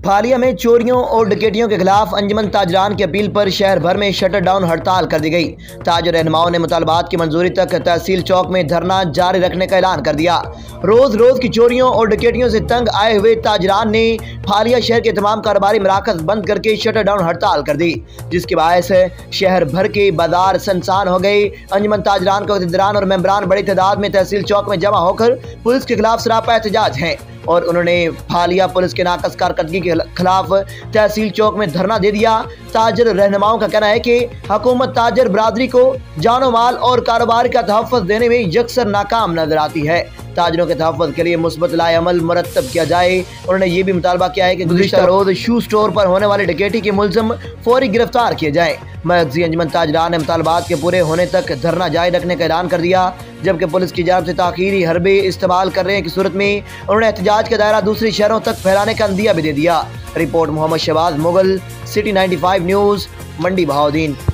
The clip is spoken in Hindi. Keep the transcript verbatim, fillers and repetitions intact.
फालिया में चोरियों और डकैतियों के खिलाफ अंजुमन ताजरान की अपील पर शहर भर में शटर डाउन हड़ताल कर दी गई। ताजर रहनुमाओं ने मुतालबात की मंजूरी तक तहसील चौक में धरना जारी रखने का ऐलान कर दिया। रोज रोज की चोरियों और डकैतियों से तंग आए हुए ताजरान ने फालिया शहर के तमाम कारोबारी मराकज बंद करके शटर डाउन हड़ताल कर दी, जिसके बायस शहर भर के बाजार सुनसान हो गए। अंजुमन ताजरान के अहदेदारान और मेंबरान बड़ी तादाद में तहसील चौक में जमा होकर पुलिस के खिलाफ सरापा एहतजाज हैं और उन्होंने फालिया पुलिस के नाकस कारकर्दगी के खिलाफ तहसील चौक में धरना दे दिया। ताजर रहनुमाओं का कहना है कि हुकूमत ताजर बरादरी को जानो माल और कारोबार का तहफ़्फ़ुज़ देने में यकसर नाकाम नजर आती है। ताजरों के तहफ़्फ़ुज़ के लिए मुस्बत लाए अमल मुरतब किया जाए। उन्होंने ये भी मुतालबा किया है कि गुज़िश्ता रोज शू स्टोर पर होने वाले डकैती के मुलज़िम फौरी गिरफ्तार किए जाएँ। मरकज़ी अंजुमन ताजरान ने मुतालबात के पूरे होने तक धरना जारी रखने का ऐलान कर दिया, जबकि पुलिस की जानिब से ताख़ीरी हरबे इस्तेमाल करने की सूरत में उन्होंने एहतजाज का दायरा दूसरे शहरों तक फैलाने का अंदिया भी दे दिया। Report Mohammad Shahbaz Mughal, City Ninety Five News, Mandi Bahauddin.